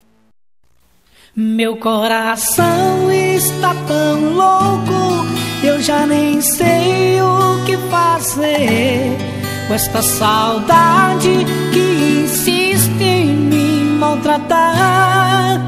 Meu coração está tão louco, eu já nem sei o que fazer com esta saudade que insiste em me maltratar.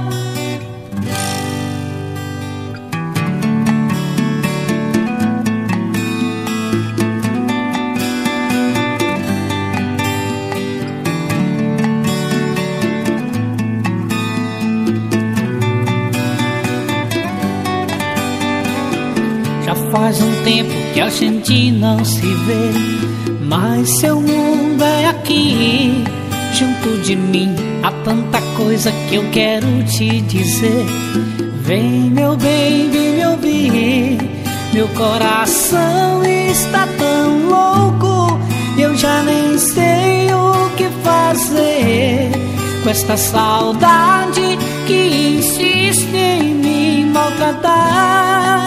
Já faz um tempo que a gente não se vê, mas seu mundo é aqui, junto de mim. Há tanta coisa que eu quero te dizer. Vem, meu bem, vem me ouvir. Meu coração está tão louco, eu já nem sei o que fazer com esta saudade que insiste em me maltratar.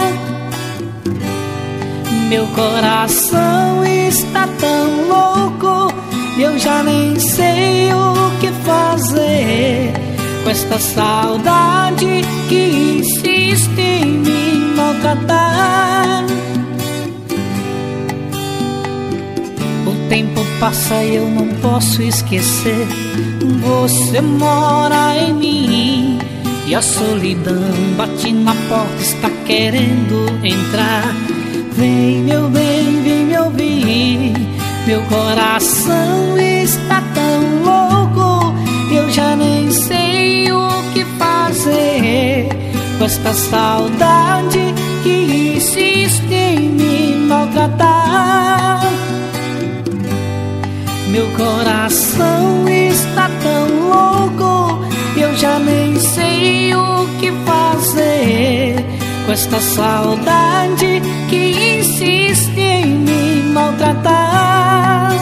Meu coração está tão louco, eu já nem sei o que fazer com esta saudade que insiste em me maltratar. O tempo passa e eu não posso esquecer. Você mora em mim e a solidão bate na porta, está querendo entrar. Vem, meu bem, vem me ouvir. Meu coração está tão louco, eu já nem sei o que fazer com esta saudade que insiste em me maltratar. Meu coração está tão louco, eu já nem sei o que fazer com esta saudade que insiste em me maltratar.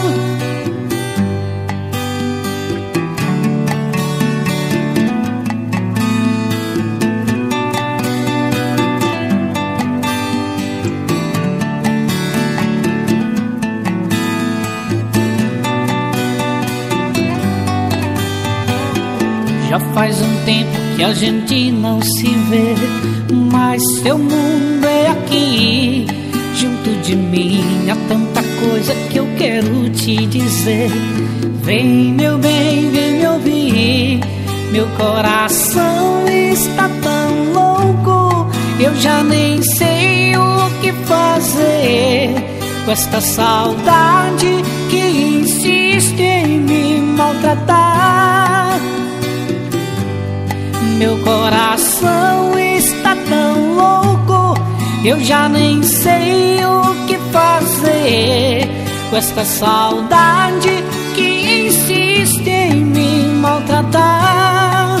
Já faz um tempo que a gente não se vê, mas seu mundo é aqui, junto de mim. Há tanta coisa que eu quero te dizer. Vem, meu bem, vem me ouvir. Meu coração está tão louco, eu já nem sei o que fazer com esta saudade que insiste em me maltratar. Meu coração está tão louco, eu já nem sei o que fazer com esta saudade que insiste em me maltratar.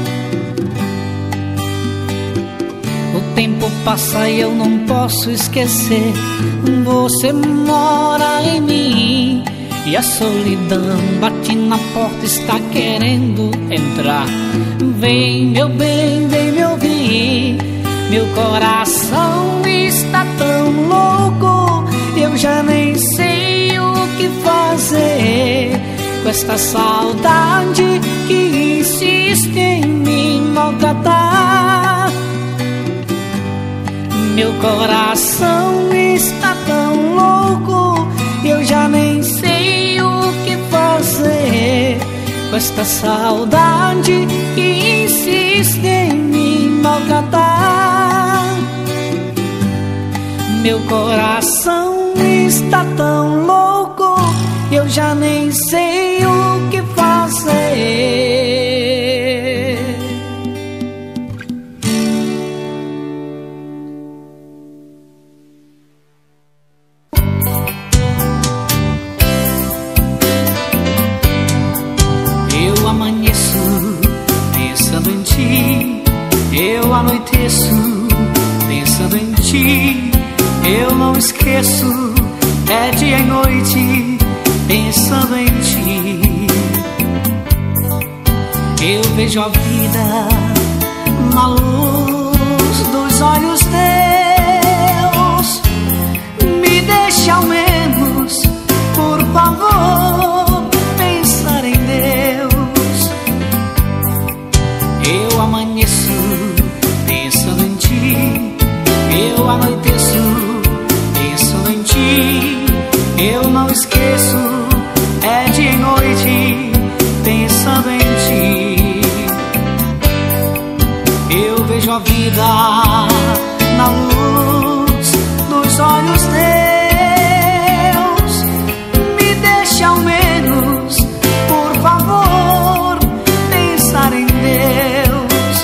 O tempo passa e eu não posso esquecer. Você mora em mim e a solidão bate na porta, está querendo entrar. Vem, meu bem, vem me ouvir. Meu coração está tão louco, eu já nem sei o que fazer com esta saudade que insiste em me maltratar. Meu coração está tão louco, eu já nem sei o que fazer com esta saudade que insiste em me maltratar. Meu coração está tão louco, eu já nem sei o que fazer. Eu anoiteço pensando em ti, eu não esqueço, é dia e noite pensando em ti. Eu vejo a vida na luz dos olhos teus. Me deixa ao menos, por favor, pensar em Deus. Eu amanheço pensando em ti, eu anoiteço pensando em ti. Eu não esqueço, é dia e noite pensando em ti. Eu vejo a vida na luz dos olhos teus. Me deixa ao menos, por favor, pensar em Deus.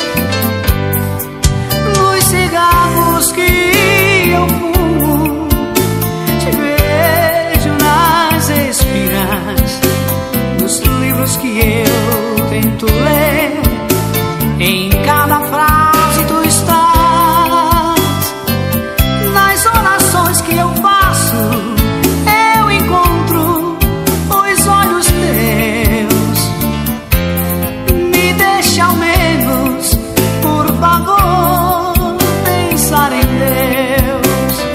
Nos cigarros que eu fumo, te vejo nas espiras. Nos livros que eu tento ler, em cada frase tu estás. Nas orações que eu faço, eu encontro os olhos teus. Me deixa ao menos, por favor, pensar em Deus.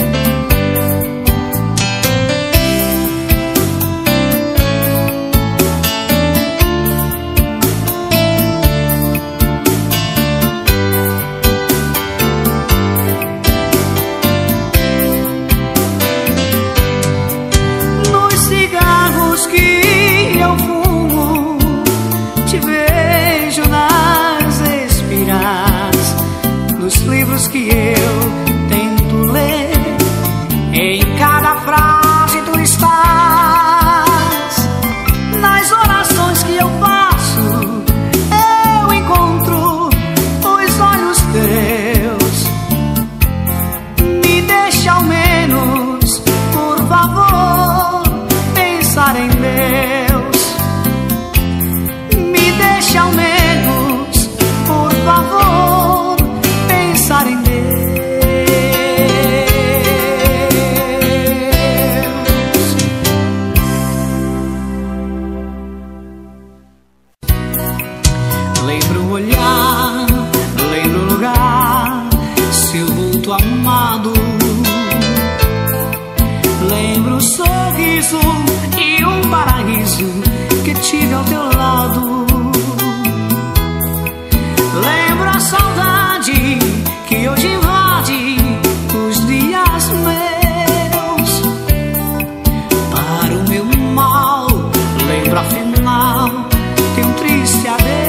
Nos cigarros que eu fumo, te vejo nas espiras. Nos livros que eu tento ler, em cada frase tu estás. Nas orações que eu faço, eu encontro os olhos teus. Me deixa ao menos, por favor, pensar em Deus. Me deixa ao menos, por favor, pensar em Deus. Lembro o olhar, lembro o lugar, seu vulto amado. Lembro o sorriso e um paraíso que tive ao teu lado. Lembro a saudade que hoje invade os dias meus. Para o meu mal, lembro afinal de um triste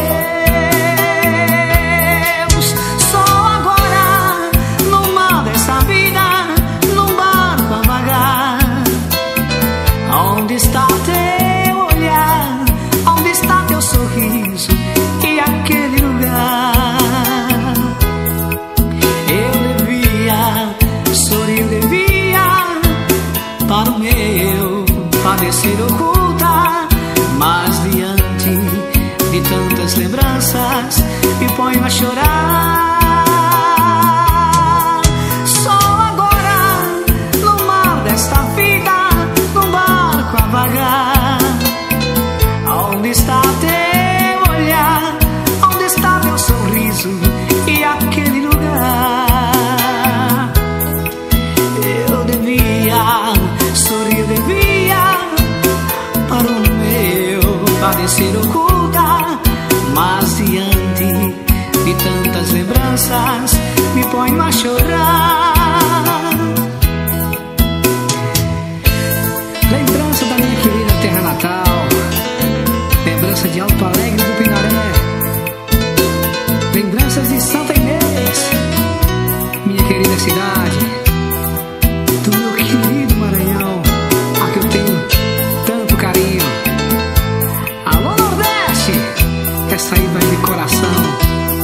adeus. Só agora, no mar dessa vida, num barco a vagar. Onde está teu olhar? Onde está teu sorriso e aquele lugar? Eu devia sorrir, devia para o meu padecer oculta, mas diante de tantas lembranças me ponho a chorar. Só agora, no mar desta vida, num barco a vagar. Onde está teu olhar? Onde está teu sorriso e aquele lugar? Eu devia sorrir, devia para o meu padecer oculta, mas diante de tantas lembranças me ponho a chorar. Lembrança da minha querida terra natal, lembrança de Alto Alegre do Pinaré, lembranças de Santa Inês, minha querida cidade, do meu querido Maranhão, a que eu tenho tanto carinho. Alô Nordeste, essa aí vai de coração.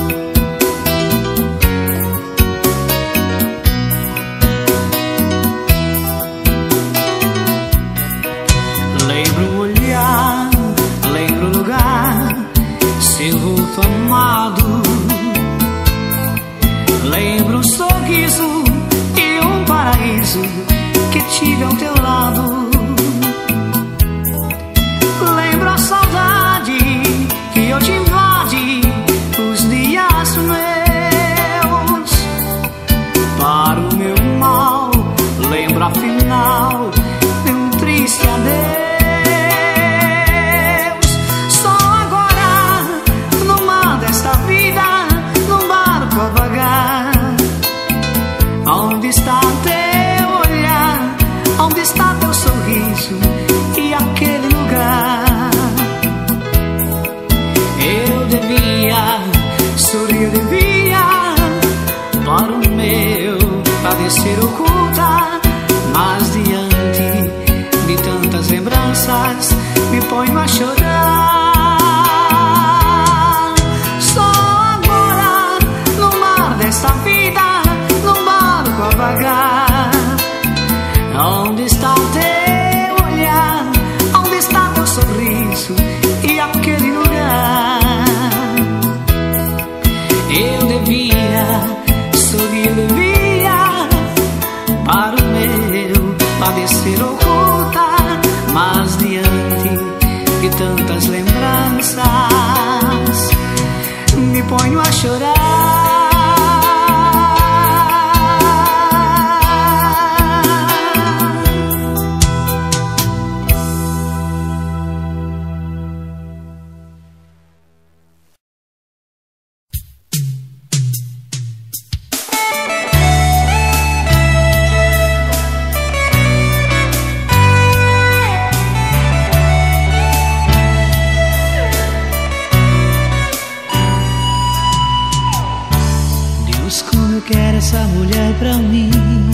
Lembro o olhar, lembro o lugar, seu vulto amado. Lembro o sorriso e um paraíso que tive ao teu lado. Lembro a saudade que hoje invade os dias meus. Para o meu mal, lembro afinal de um triste adeus. Só agora, no mar desta vida, pode ser oculta, mas diante de tantas lembranças me ponho a chorar. Só agora, no mar desta vida, num barco a vagar, onde está o teu olhar, onde está teu sorriso e aquele lugar? Eu devia sorrir, devia para o meu padecer oculta, mas diante de tantas lembranças me ponho a chorar. Quero essa mulher pra mim,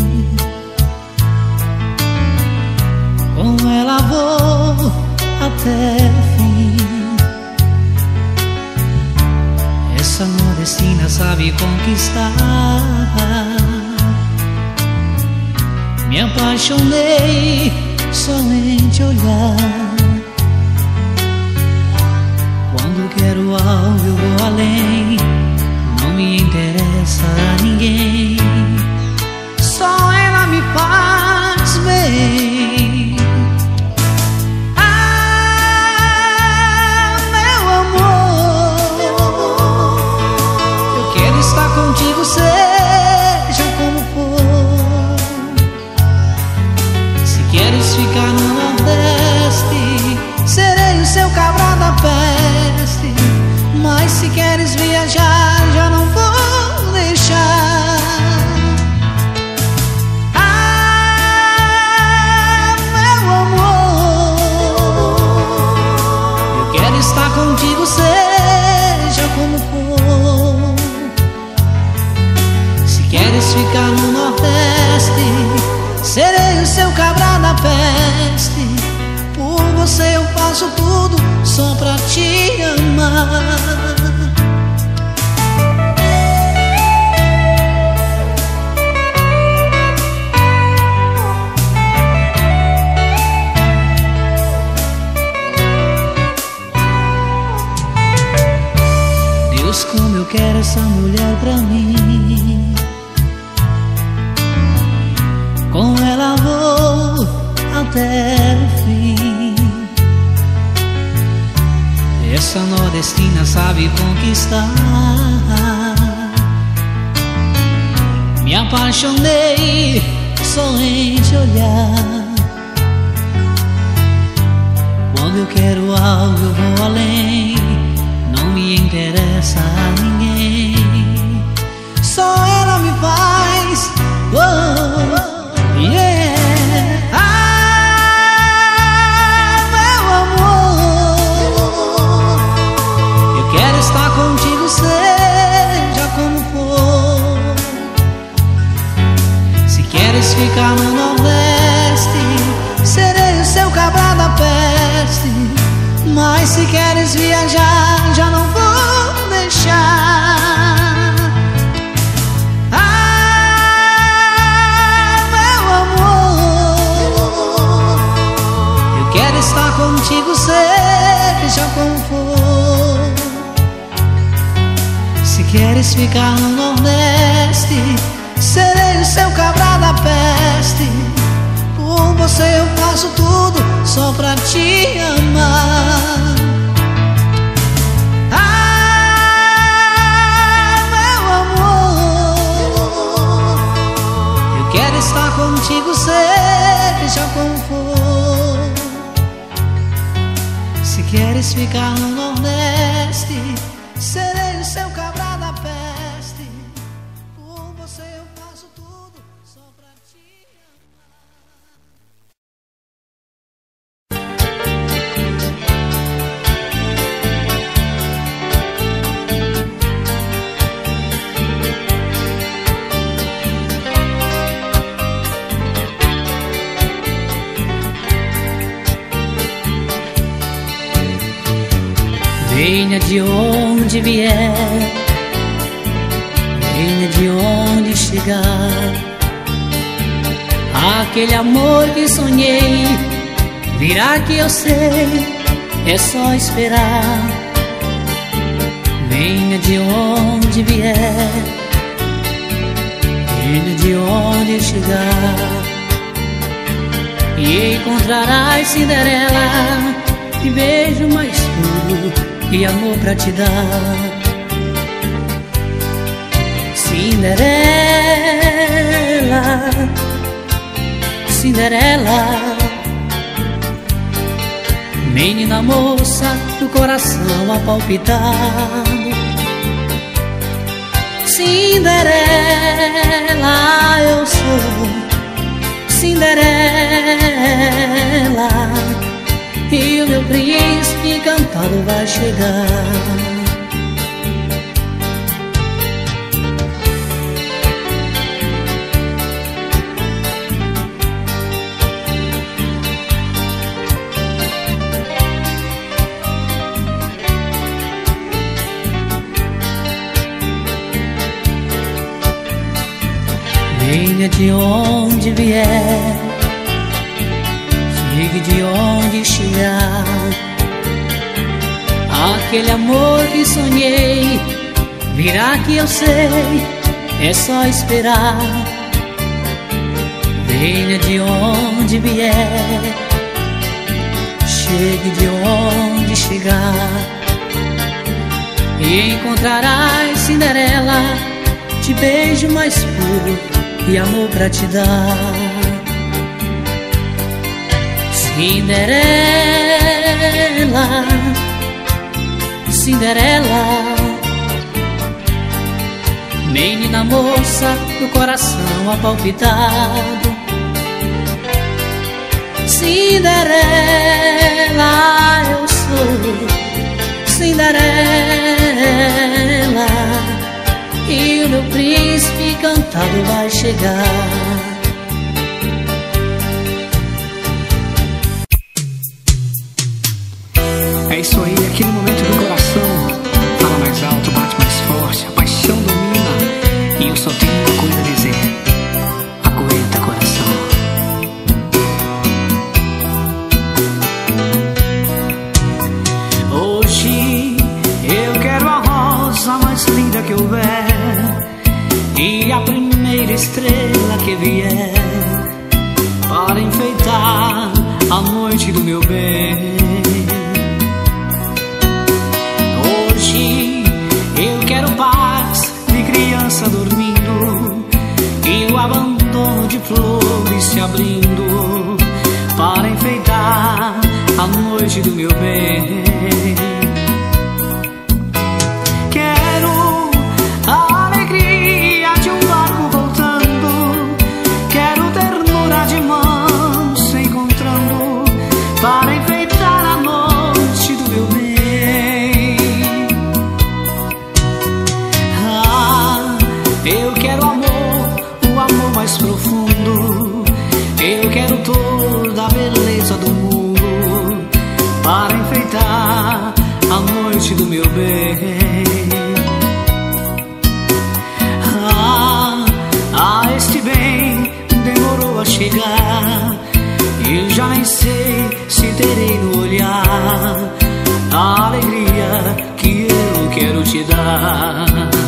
com ela vou até o fim. Essa nordestina sabe conquistar. Me apaixonei somente olhar. Quando quero algo eu vou além, não me interessa a ninguém, só ela me faz bem. Ah, meu amor, eu quero estar contigo, seja como for. Se queres ficar no Nordeste, serei o seu cabra da peste. Mas se queres viajar, já não vou deixar. Ah, meu amor, eu quero estar contigo, seja como for. Se queres ficar no Nordeste, serei o seu cabra da peste. Por você eu faço tudo, só pra te amar. Deus, como eu quero essa mulher pra mim, com ela vou até o fim. Essa nordestina sabe conquistar. Me apaixonei somente olhar. Quando eu quero algo eu vou além, não me interessa a ninguém, só ela me faz yeah. Estar contigo, seja como for. Se queres ficar no Nordeste, serei o seu cabra da peste. Mas se queres viajar, já não vou deixar. Ah, meu amor, eu quero estar contigo, seja como for. Se queres ficar no Nordeste, serei o seu cabra da peste. Por você eu faço tudo, só pra te amar. Ah, meu amor, eu quero estar contigo, seja como for. Se queres ficar no Nordeste, serei o seu cabra da peste. Por você eu faço tudo, só pra te amar. onde vier, venha de onde chegar. Aquele amor que sonhei virá, que eu sei, é só esperar. Venha de onde vier, venha de onde chegar, e encontrarás Cinderela, e beijo mais puro e amor pra te dar. Cinderela, Cinderela, menina moça do coração a palpitar. Cinderela, eu sou Cinderela, e o meu príncipe encantado vai chegar. Venha de onde vier, chegue de onde chegar. Aquele amor que sonhei virá, que eu sei, é só esperar. Venha de onde vier, chegue de onde chegar, e encontrarás Cinderela, de beijo mais puro e amor pra te dar. Cinderela, Cinderela, menina moça do coração apalpitado. Cinderela, eu sou Cinderela, e o meu príncipe encantado vai chegar. É isso aí, aquele momento do coração fala mais alto, bate mais forte, a paixão domina, e eu só tenho uma coisa a dizer: aguenta, coração. Hoje eu quero a rosa mais linda que houver, e a primeira estrela que vier, para enfeitar a noite do meu bem. Hoje eu quero paz de criança dormindo, e o abandono de flores se abrindo, para enfeitar a noite do meu bem. Para enfeitar a noite do meu bem. Ah, eu quero amor, o amor mais profundo. Eu quero toda a beleza do mundo, para enfeitar a noite do meu bem. Ah, este bem demorou a chegar, eu já nem sei se terei no olhar a alegria que eu quero te dar.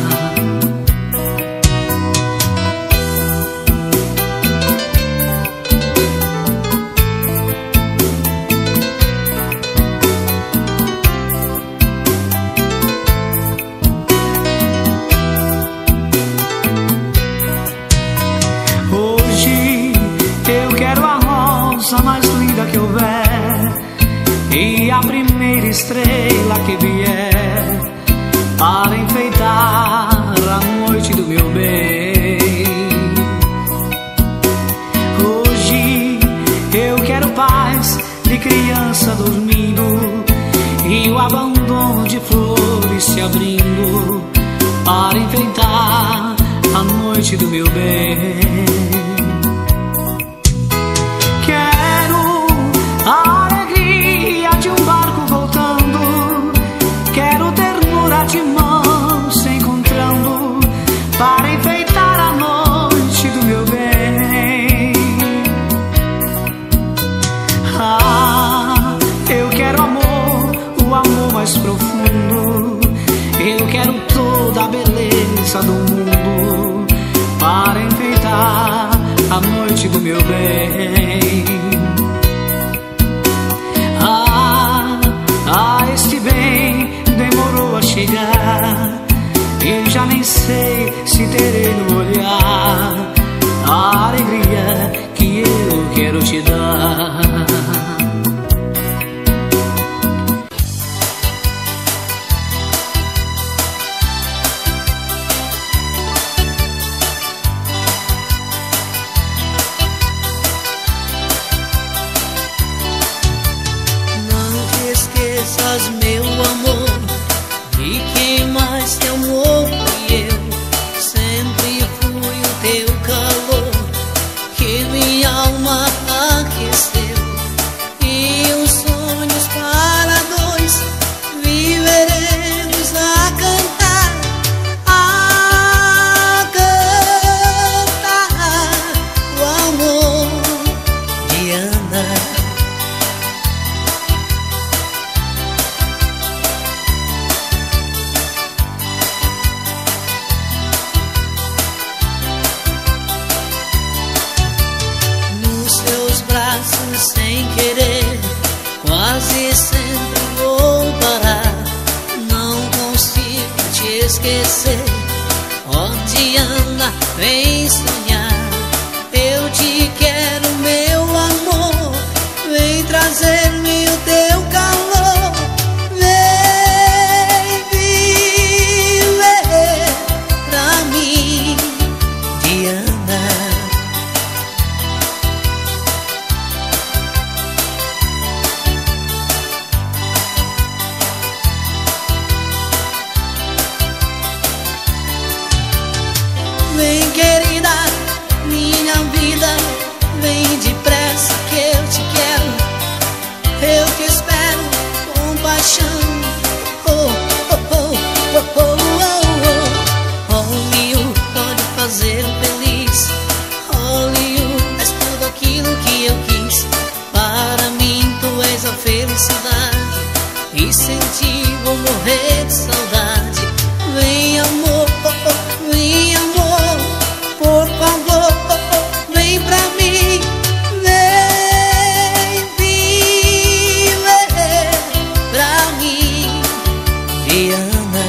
Hoje eu quero a rosa mais linda que houver, e a primeira estrela que vier, para enfeitar a noite do meu bem. Hoje eu quero paz de criança dormindo, e o abandono de flores se abrindo, para enfeitar a noite do meu bem. Quero a alegria de um barco voltando, quero ternura de mão força do mundo para enfeitar a noite do meu bem. Este bem demorou a chegar e já nem sei se terei no olhar a alegria que eu quero te dar. Meu amor, e quem mais te amou fui eu. Sempre fui o teu calor, que minha alma aqueceu. E os sonhos para dois viveremos a cantar, o amor de andar. Sem querer, quase sempre vou parar. Não consigo te esquecer. Oh, Diana, vem sonhar. Eu te quero, meu amor. Vem trazer-me o teu calor. Vem viver pra mim, Diana. Vem, querida, minha vida, vem depressa que eu te quero. Eu te espero com paixão. Oh, oh, oh, oh, oh, oh, oh. Only you pode fazer feliz. Only you és tudo aquilo que eu quis. Para mim tu és a felicidade, e sem ti vou morrer de saudade. Vem, amor, oh, oh, vem, amor. Por favor, vem pra mim, vem viver pra mim, Diana.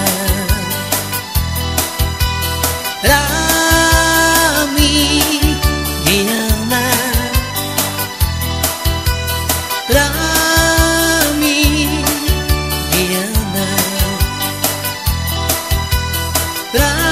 Pra mim, Diana. Pra mim, Diana. Pra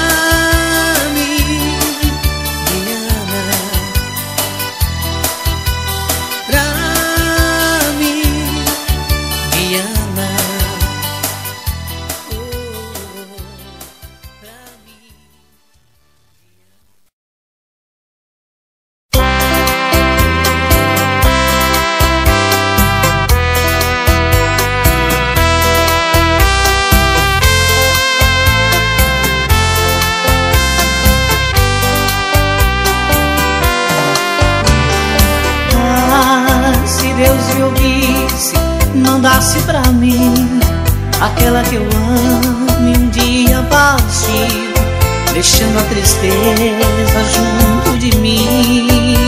mandasse pra mim aquela que eu amo e um dia partiu, deixando a tristeza junto de mim.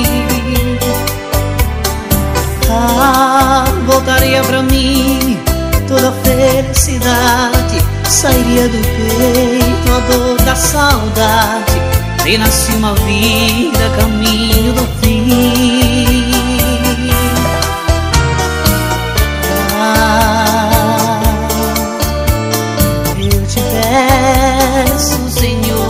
Voltaria pra mim toda a felicidade, sairia do peito a dor da saudade, renasce uma vida caminho do fim. Eu te peço, Senhor,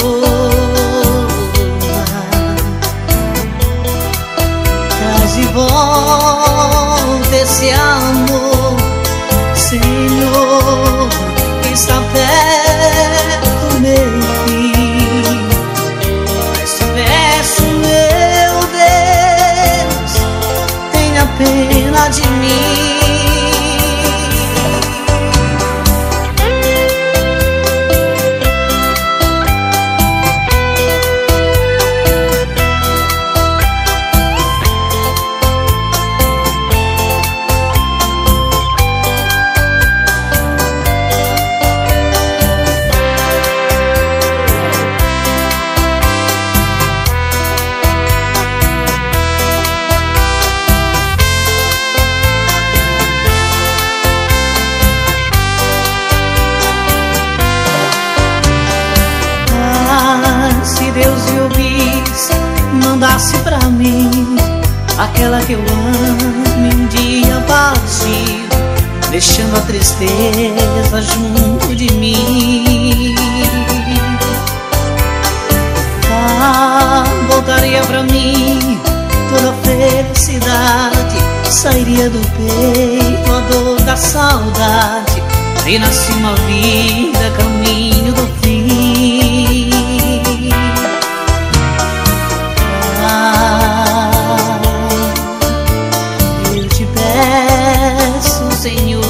traz de volta esse amor, Senhor, que está perto, meu filho. Mas te peço, meu Deus, passe pra mim, aquela que eu amo e um dia partiu, deixando a tristeza junto de mim. Ah, voltaria pra mim toda a felicidade, sairia do peito a dor da saudade, renasce uma vida, caminho do fim. Ah, eu te peço, Senhor,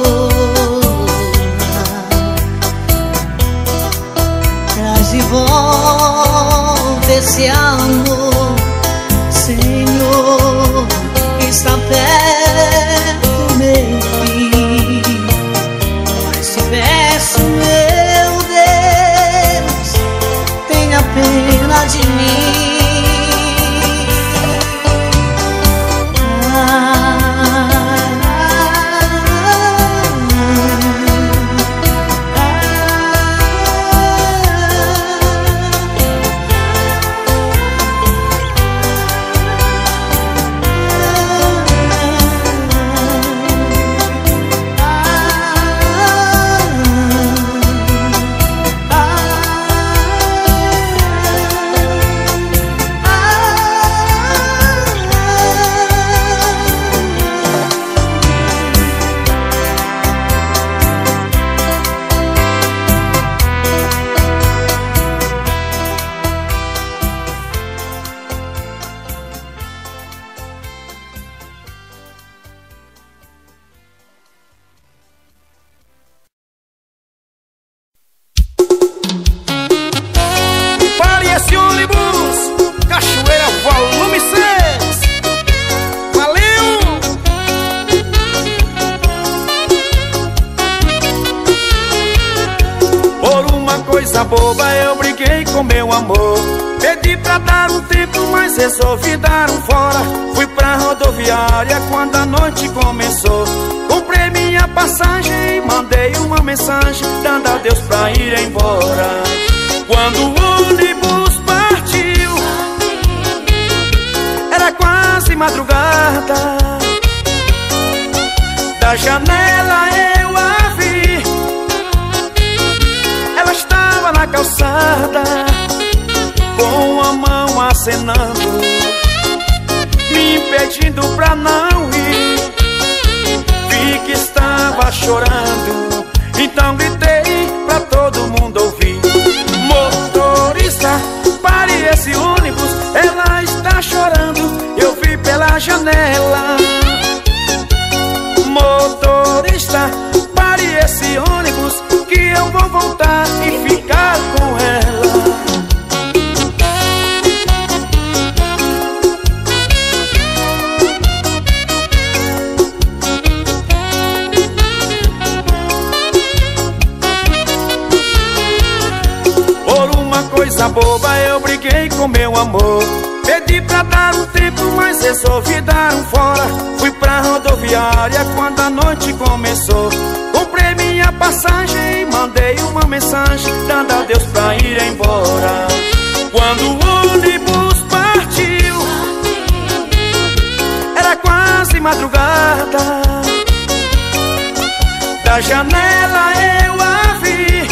traz de volta esse amor, Senhor, está perto, meu filho. Mas te peço, meu Deus, tenha pena de mim. Boba, eu briguei com meu amor. Pedi pra dar um tempo, mas resolvi dar um fora. Fui pra rodoviária quando a noite começou. Comprei minha passagem e mandei uma mensagem, dando adeus pra ir embora. Quando o ônibus partiu, era quase madrugada. Da janela eu a vi, ela estava na calçada, com a mão acenando, me impedindo pra não ir. Vi que estava chorando, então gritei pra todo mundo ouvir: motorista, pare esse ônibus, ela está chorando, eu vi pela janela. Motorista, pare esse ônibus, que eu vou voltar e ficar com ela. Por uma coisa boba eu briguei com meu amor. Pedi pra dar um tempo, mas resolvi dar um fora. Fui pra rodoviária quando a noite começou. Comprei minha passagem e mandei uma mensagem, dando adeus pra ir embora. Quando o ônibus partiu, era quase madrugada. Da janela eu a vi,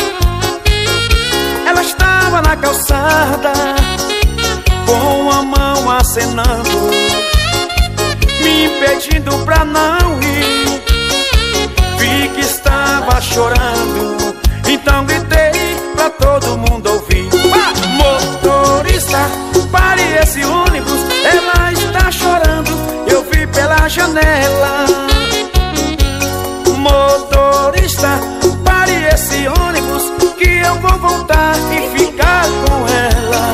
ela estava na calçada, com a mão acenando, me impedindo pra não ir. Vi que estava chorando, então gritei pra todo mundo ouvir: motorista, pare esse ônibus, ela está chorando, eu vi pela janela. Motorista, pare esse ônibus, que eu vou voltar e ficar com ela.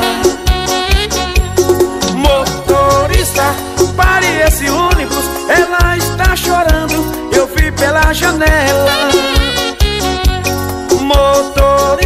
Motorista, pare esse ônibus, ela está chorando, eu vi pela janela. Motorista,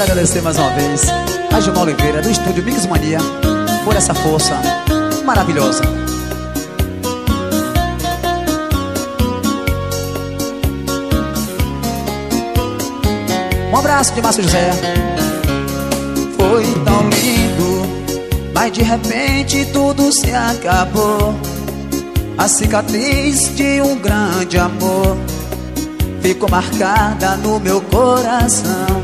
quero agradecer mais uma vez a Gilmar Oliveira, do estúdio Mix Mania, por essa força maravilhosa. Um abraço de Márcio José. Foi tão lindo, mas de repente tudo se acabou. A cicatriz de um grande amor ficou marcada no meu coração.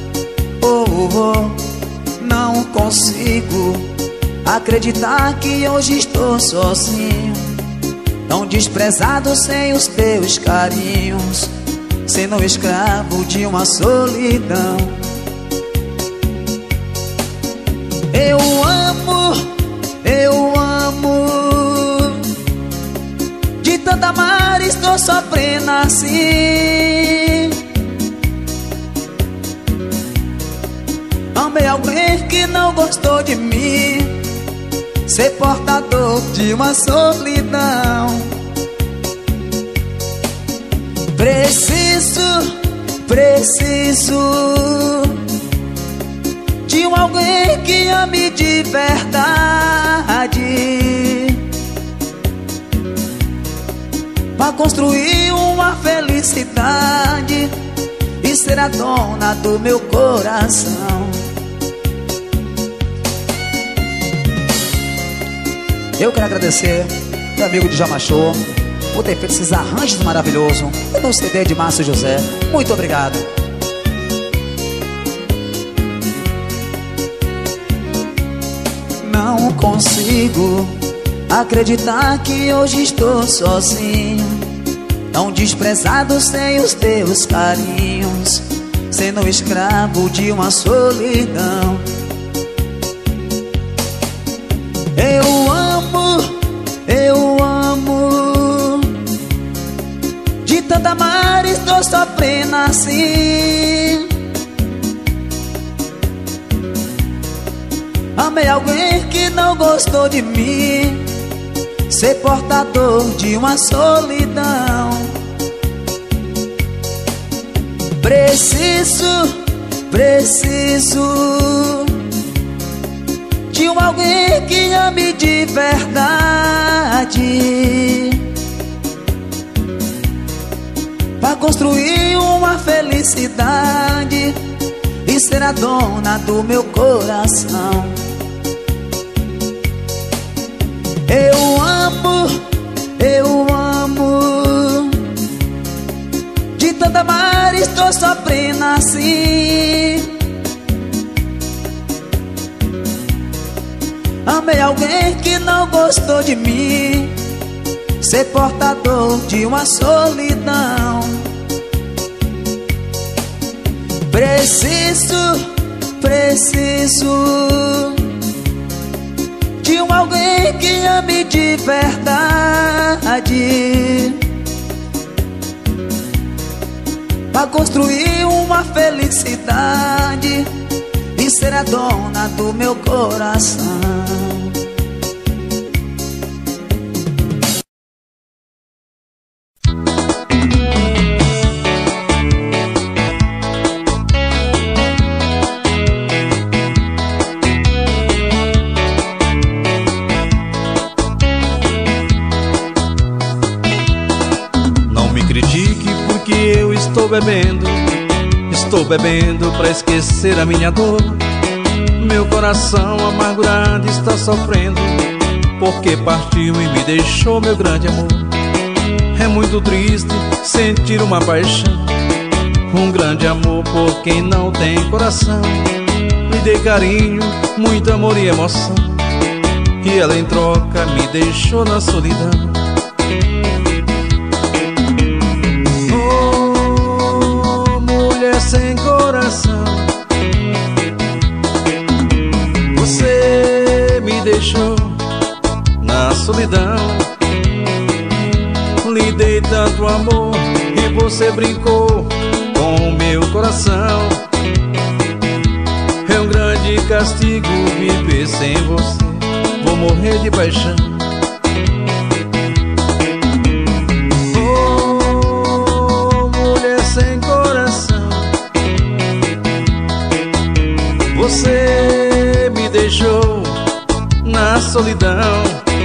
Não consigo acreditar que hoje estou sozinho, tão desprezado sem os teus carinhos, sendo escravo de uma solidão. Eu amo, de tanto amar estou sofrendo assim. Amei alguém que não gostou de mim, ser portador de uma solidão. Preciso de alguém que ame de verdade, pra construir uma felicidade e ser a dona do meu coração. Eu quero agradecer meu amigo Djalma Show por ter feito esses arranjos maravilhosos no CD de Márcio José. Muito obrigado. Não consigo acreditar que hoje estou sozinho, tão desprezado sem os teus carinhos, sendo escravo de uma solidão. Eu amo, de tanto amar estou sofrendo assim. Amei alguém que não gostou de mim, ser portador de uma solidão. Preciso de alguém que ame de verdade, pra construir uma felicidade e ser a dona do meu coração. Eu amo, de tanto amar estou sofrendo assim. Amei alguém que não gostou de mim, ser portador de uma solidão. Preciso de alguém que ame de verdade, pra construir uma felicidade e ser a dona do meu coração. Estou bebendo pra esquecer a minha dor. Meu coração amargurado está sofrendo, porque partiu e me deixou meu grande amor. É muito triste sentir uma paixão, um grande amor por quem não tem coração. Me dei carinho, muito amor e emoção, e ela em troca me deixou na solidão. Sem coração, você me deixou na solidão. Lhe dei tanto amor e você brincou com o meu coração. É um grande castigo viver sem você, vou morrer de paixão. Oh, mulher sem coração, deixou na solidão.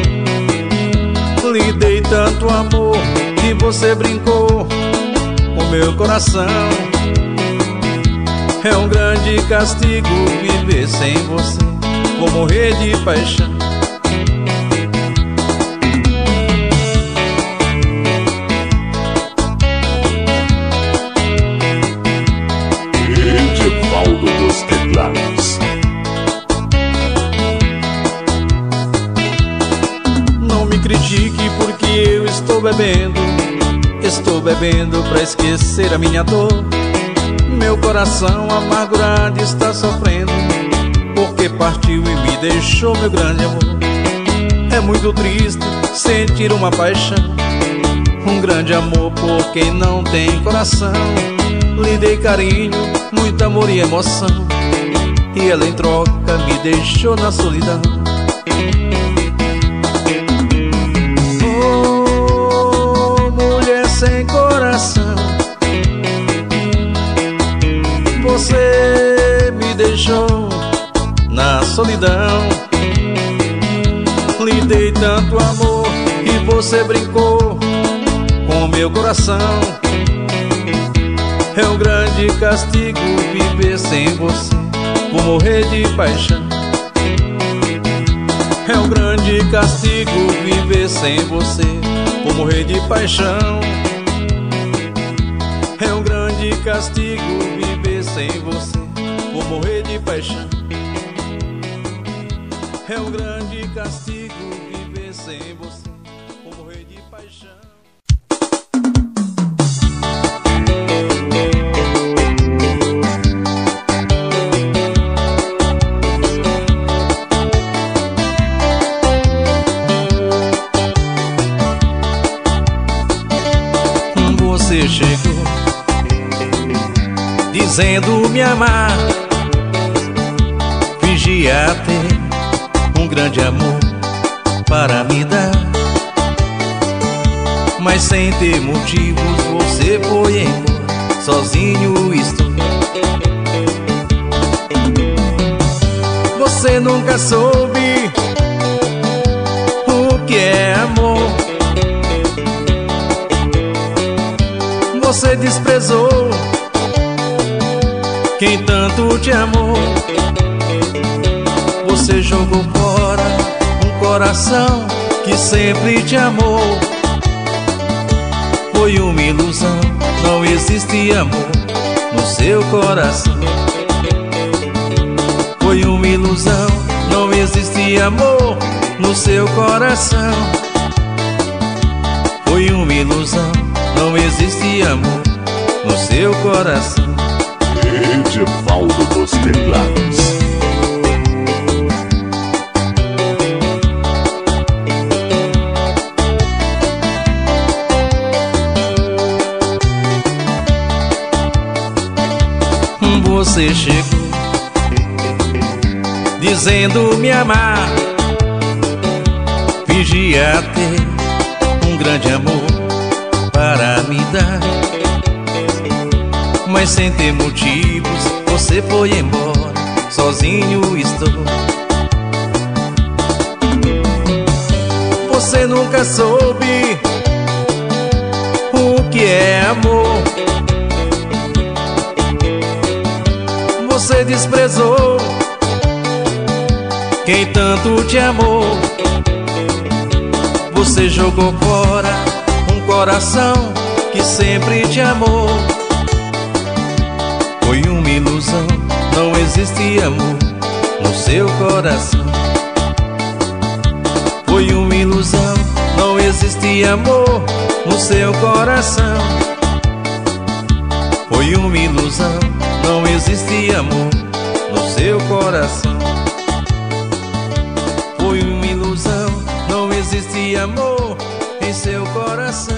Lhe dei tanto amor que você brincou com meu coração. É um grande castigo viver sem você. Vou morrer de paixão. Edivaldo dos Teclados. Não me critique porque eu estou bebendo. Estou bebendo pra esquecer a minha dor. Meu coração amargurado está sofrendo, porque partiu e me deixou meu grande amor. É muito triste sentir uma paixão, um grande amor por quem não tem coração. Lhe dei carinho, muito amor e emoção, e ela em troca me deixou na solidão. Oh, mulher sem coração, você me deixou na solidão. Lhe dei tanto amor e você brincou com meu coração. É um grande castigo viver sem você. Vou morrer de paixão. É um grande castigo viver sem você. Vou morrer de paixão. É um grande castigo viver sem você. Vou morrer de paixão. É um grande castigo viver sem você. Vou morrer de paixão. Você chegou dizendo me amar, fingia ter um grande amor para me dar, mas sem ter motivos você foi embora. Sozinho estou. Você nunca soube o que é amor. Você desprezou quem tanto te amou. Você jogou fora um coração que sempre te amou. Foi uma ilusão, não existe amor no seu coração. Foi uma ilusão, não existe amor no seu coração. Foi uma ilusão, não existe amor no seu coração. Edivaldo dos Teclados. Você chegou dizendo me amar, fingia ter um grande amor para me dar, mas sem ter motivos você foi embora. Sozinho estou. Você nunca soube o que é amor. Você desprezou quem tanto te amou. Você jogou fora um coração que sempre te amou. Foi uma ilusão, não existe amor no seu coração. Foi uma ilusão, não existe amor no seu coração. Foi uma ilusão, não existe amor no seu coração. Foi uma ilusão, não existe amor em seu coração.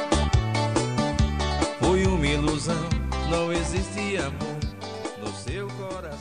Foi uma ilusão, não existe amor no seu coração.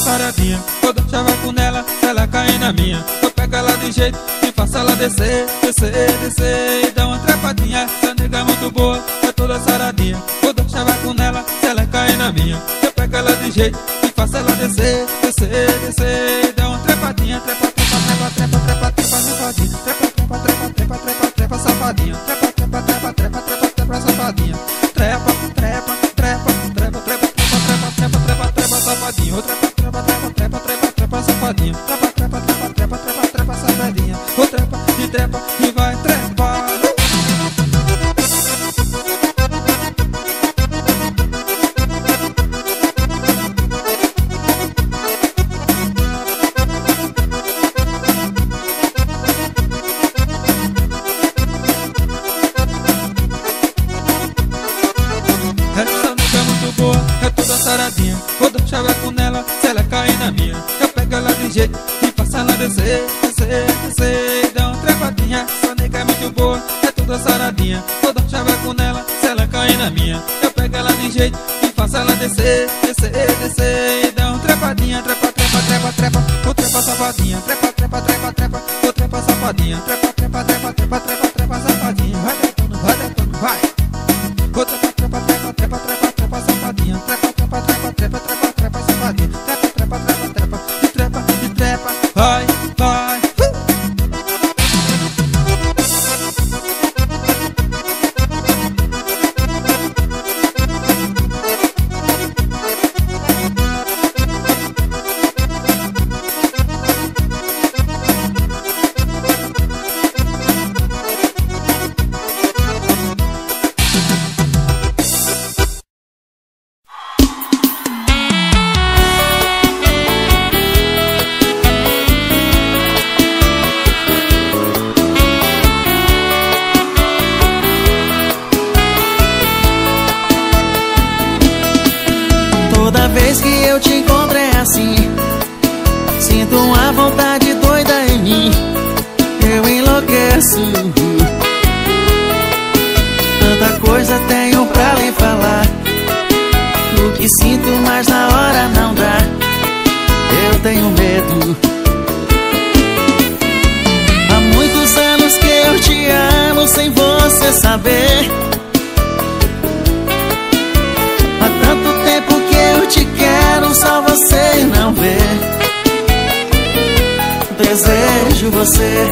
saradinha. Toda chavaco nela, se ela cair na minha, eu pego ela de jeito e faço ela descer, descer, descer e dá uma trepadinha. Essa nega é muito boa, é toda saradinha. Toda chavaco nela, se ela cair na minha, eu pego ela de jeito e faço ela descer, descer, descer e dá uma trepadinha. Trepa, trepa, trepa, trepa, trepa, trepa, safadinha. Trepa, trepa, trepa, trepa, trepa, trepa, safadinha. Trepa, trepa, trepa, trepa, trepa, trepa, safadinha. Trepa, trepa, trepa, trepa, trepa, trepa, trepa, trepa, trepa, trepa, safadinha. Trepa, trepa, trepa, trepa, trepa, trepa, safadinha. Trepa, trepa, trepa, trepa, trepa, trepa, safadinha. Trepa e vai trepar. Essa nega é muito boa, é toda saradinha. Vou dar chaveco nela, se ela cair na minha, eu pego ela de jeito e faço ela descer, descer, descer. Dá uma trepadinha. Essa nega é muito boa, é toda saradinha. Vou dar chaveco nela, se ela cair na minha, eu pego ela de jeito e faço ela descer, descer, descer. Dá uma trepadinha. Trepa, trepa, trepa, trepa, ô trepa safadinha. Trepa, trepa, trepa, trepa, ô trepa safadinha. Trepa, trepa, trepa, trepa, trepa, trepa, safadinha. Vai detando, vai detando, vai. Ô trepa, trepa, trepa, trepa, trepa, trepa, safadinha. Trepa, trepa, trepa, trepa, trepa, trepa, safadinha. Trepa, trepa, trepa, trepa, e trepa, e trepa, vai, vai. Toda vez que eu te encontro é assim, sinto uma vontade doida em mim, eu enlouqueço. Tanta coisa tenho pra lhe falar, o que sinto mas na hora não dá, eu tenho medo. Há muitos anos que eu te amo sem você saber, há tanto tempo que eu te quero, só você não vê. Desejo você,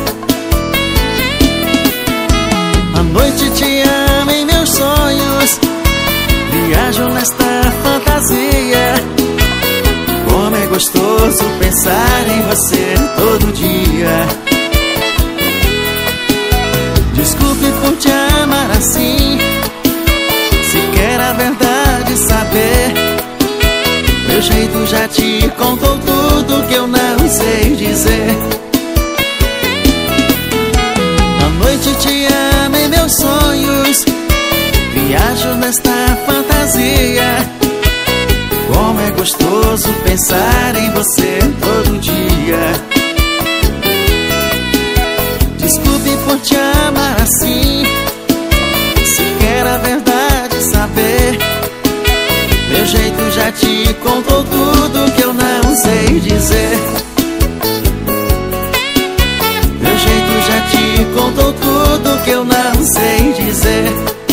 à noite te amo em meus sonhos, viajo nesta fantasia. Como é gostoso pensar em você todo dia. Desculpe por te amar assim, se quer a verdade saber, meu jeito já te contou tudo que eu não sei dizer. À noite te amo em meus sonhos, viajo nesta fantasia. Como é gostoso pensar em você todo dia. Desculpe por te amar assim, se quer a verdade saber, meu jeito já te contou tudo que eu não sei dizer. Meu jeito já te contou tudo que eu não sei dizer.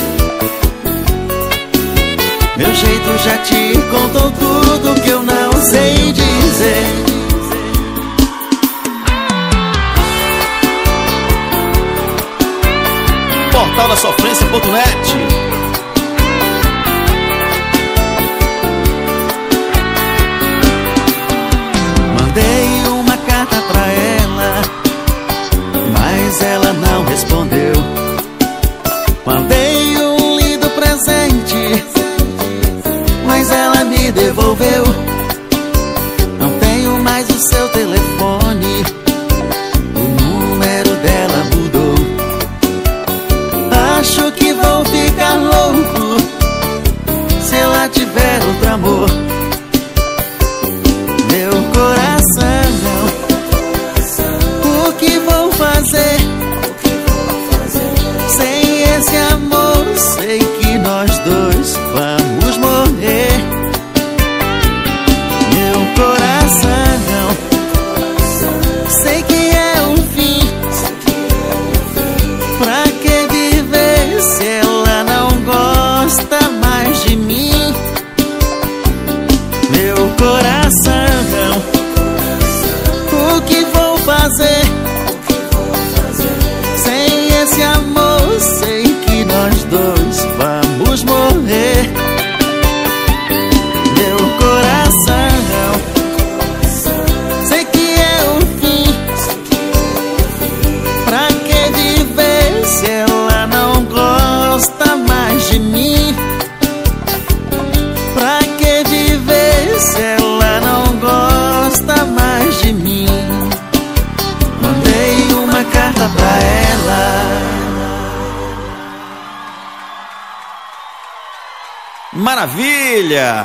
Meu jeito já te contou tudo que eu não sei dizer. Portal da Sofrência.net. Mandei uma carta pra ela, mas ela não respondeu. Mandei um lindo presente, mas ela me devolveu. Não tenho mais o seu telefone, o número dela mudou. Acho que vou ficar louco se ela tiver outro amor. Meu coração, o que vou fazer? Sem esse amor, sei que nós dois vamos morrer. Meu coração, maravilha!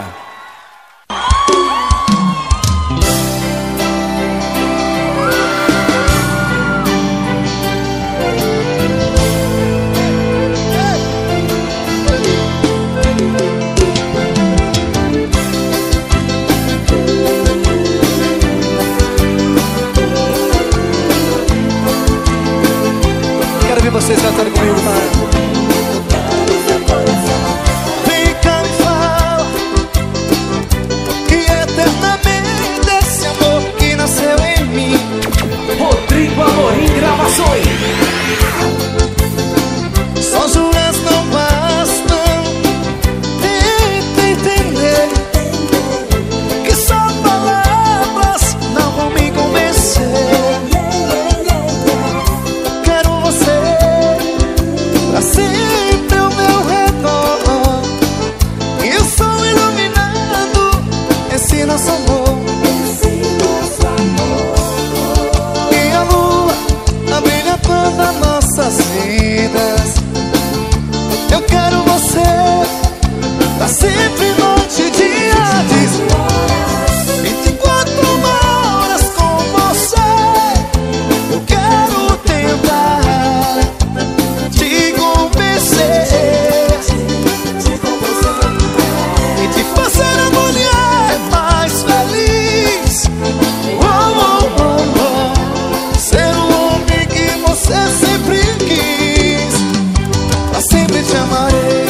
Quero ver vocês cantando comigo, tá? Rodrigo Amorim Gravações. Só juras não bastam, tenta entender que só palavras não vão me convencer. Quero você pra sempre ao meu redor, e o sol iluminando esse nosso amor. Das nossas vidas, eu quero você pra sempre, noite e dia. 24 horas com você. Eu quero tentar te convencer e te fazer a mulher mais feliz. Ser o homem que você sempre quis, pra sempre te amarei.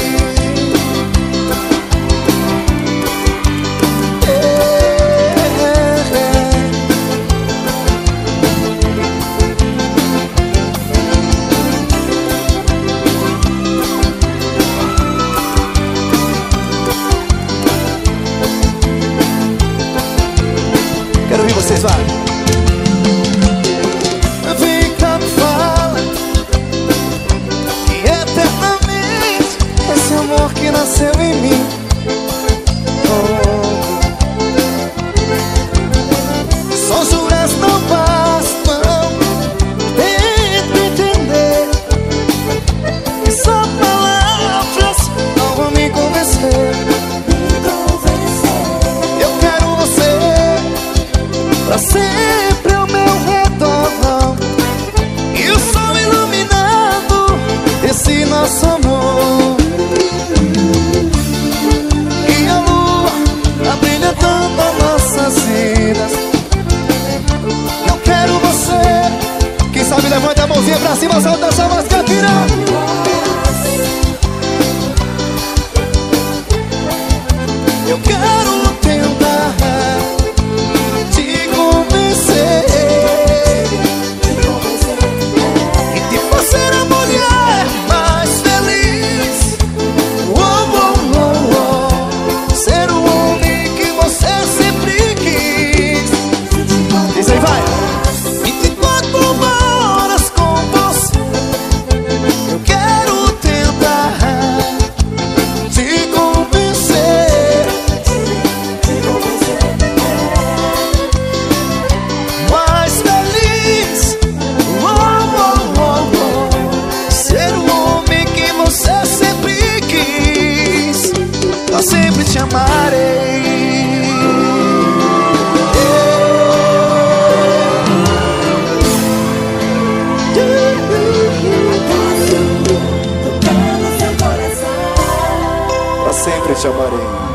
Quero ouvir vocês, vai. Que nasceu em mim. Só juras não bastam, tenta entender que só palavras não vão me convencer. Eu quero você pra sempre ao meu redor, e o sol iluminando esse nosso amor. Eu quero você. Quem sabe levanta a mãozinha pra cima, solta essa voz que atira. Eu quero tentar te convencer e te fazer a mulher mais feliz. Ser o homem que você sempre quis. Diz aí, vai. 24 horas com você. Eu quero tentar te convencer mais feliz. Ser o homem que você sempre quis, eu sempre te amarei. Pra sempre te amarei.